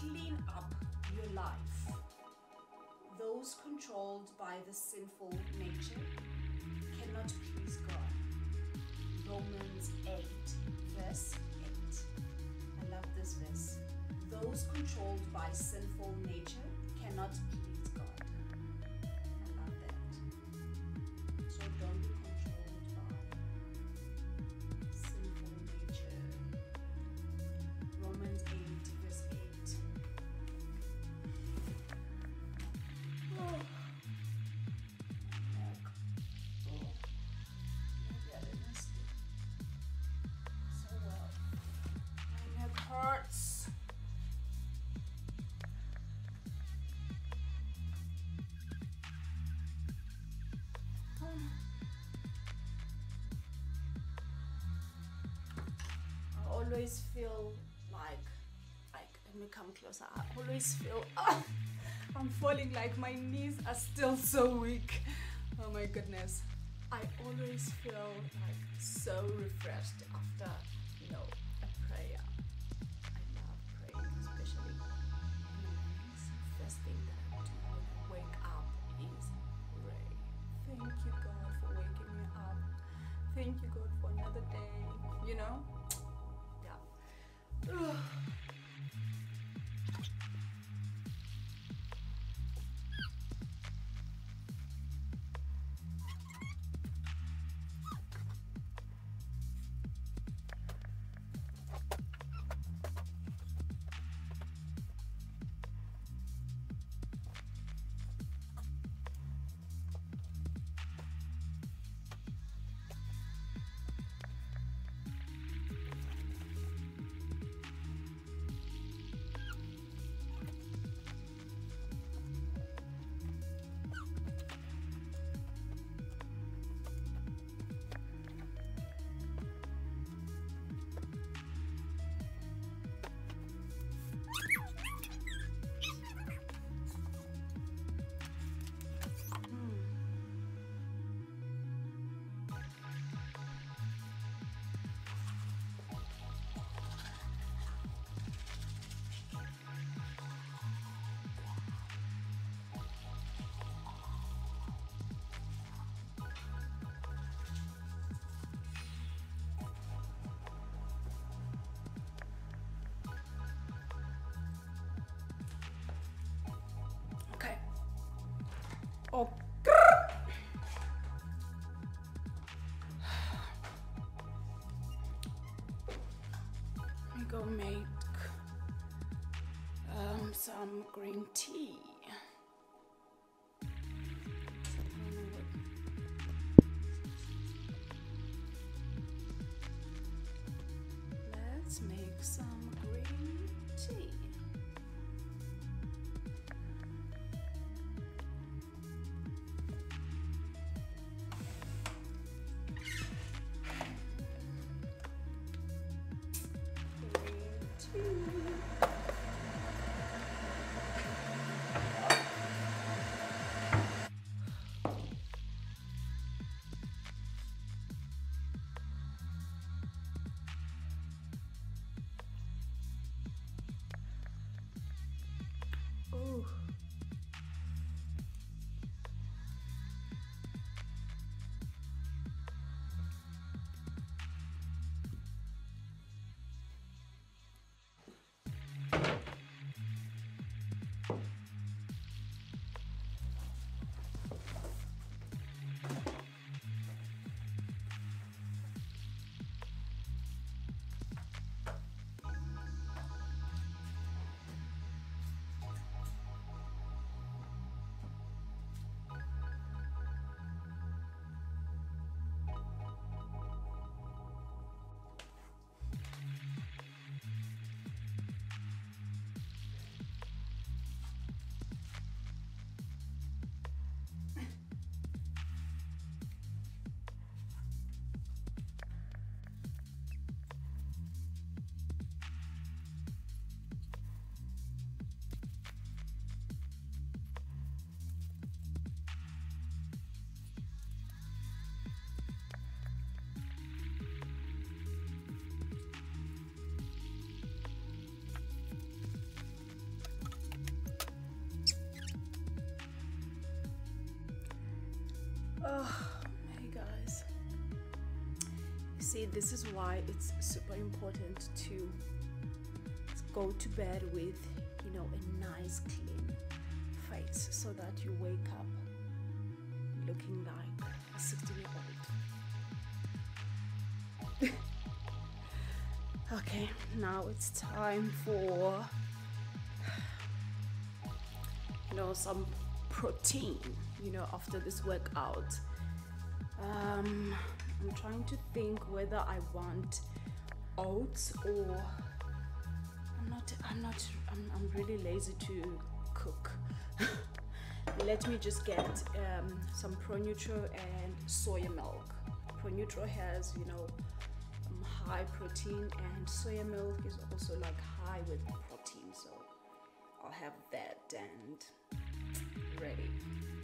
clean up your life. Those controlled by the sinful nature cannot please God. Romans 8, verse 8. I love this verse. Those controlled by sinful nature cannot please God. I love that. So don't be controlled by sinful nature. Romans 8, verse 8. Oh. Neck. Oh. Maybe I didn't sleep so well. My neck hurts. I always feel like let me come closer. I always feel I'm falling, like my knees are still so weak. Oh my goodness. I always feel like so refreshed after, a prayer. I love praying, especially in the mornings. First thing that I do when I wake up is pray. Thank you, God, for waking me up. Thank you, God, for another day. Yeah. Oh, let me go make some green tea. Let's make some green tea. Ooh. Oh, hey guys. You see, this is why it's super important to go to bed with, you know, a nice clean face so that you wake up looking like a 16-year-old. Okay, now it's time for, you know, some protein, you know, after this workout. I'm trying to think whether I want oats or I'm really lazy to cook. Let me just get some Pro-Nutro and soya milk. Pro-Nutro has, you know, high protein, and soya milk is also like high with protein, so I'll have that and ready.